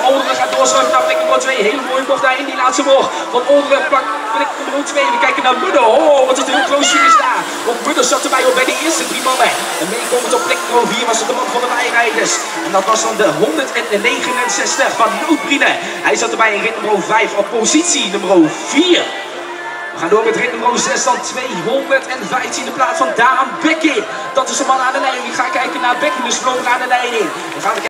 Olderen gaat doorschuiven naar plek nummer 2. Hele mooie bocht daar in die laatste bocht. Van Olderen pakt plek nummer 2. We kijken naar Mudder. Oh, wat is een heel close finish daar. Want Mudder zat erbij al bij de eerste 3 mannen. En meekomend op plek nummer 4 was het de man van de wijrijders. En dat was dan de 169 van Noodbrine. Hij zat erbij in rit nummer 5 op positie nummer 4. We gaan door met rit nummer 6, dan 215 de plaats van Daan Bekkin. Dat is de man aan de leiding. Ik ga kijken naar Bekkin, dus vloog aan de leiding.